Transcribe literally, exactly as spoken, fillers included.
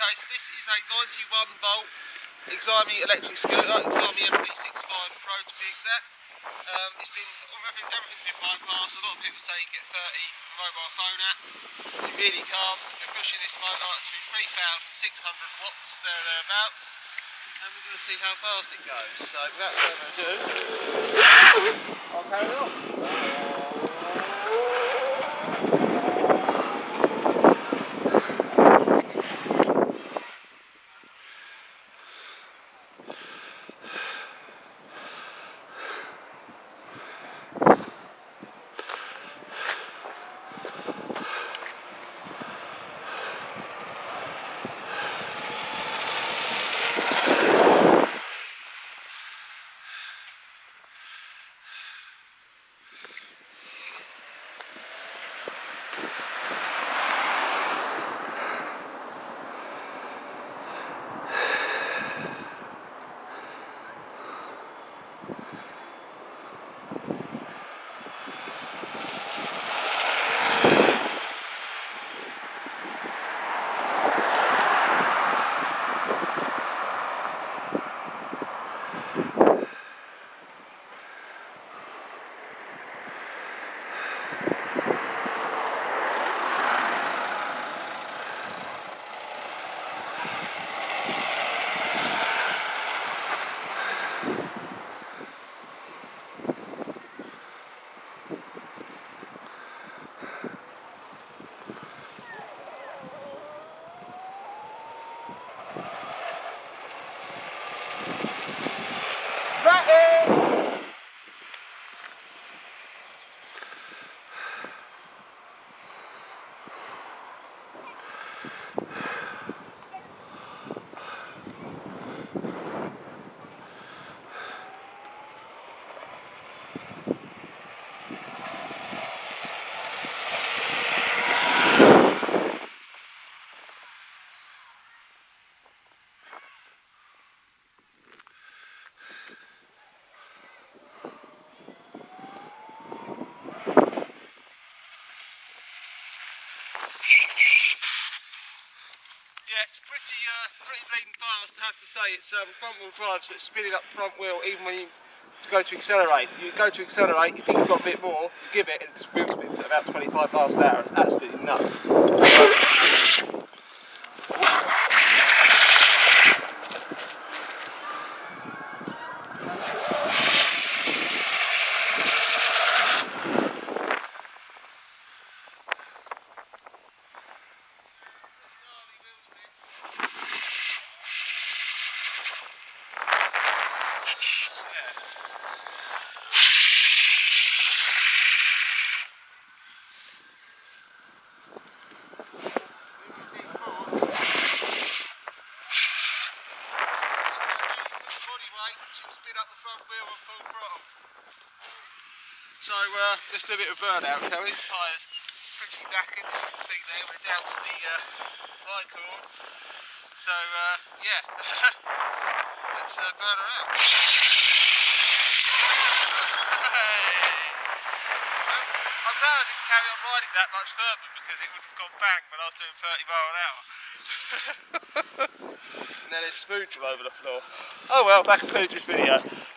Okay, so this is a ninety-one volt Exami electric scooter, Exami M three sixty-five Pro to be exact. Um, it's been everything, everything's been bypassed. A lot of people say you get thirty with a mobile phone app. You really can't. We're pushing this motor to three thousand six hundred watts, there thereabouts, and we're going to see how fast it goes. So without further ado, I'll carry on. Yeah, it's pretty, uh, pretty bleeding fast, I have to say. It's um, front wheel drive, so it's spinning up the front wheel even when you go to accelerate. You go to accelerate, you think you've got a bit more, you give it, and it wheel spins at about twenty-five miles an hour. It's absolutely nuts. Spin up the front wheel on full throttle. So uh, let's do a bit of burnout, shall we? Tyres pretty knackered, as you can see there. We're down to the uh, high corn. So uh, yeah, let's uh, burn her out. I'm glad I didn't carry on riding that much further because it would have gone bang when I was doing thirty mile an hour. And then there's food from over the floor. Oh well, that concludes this video.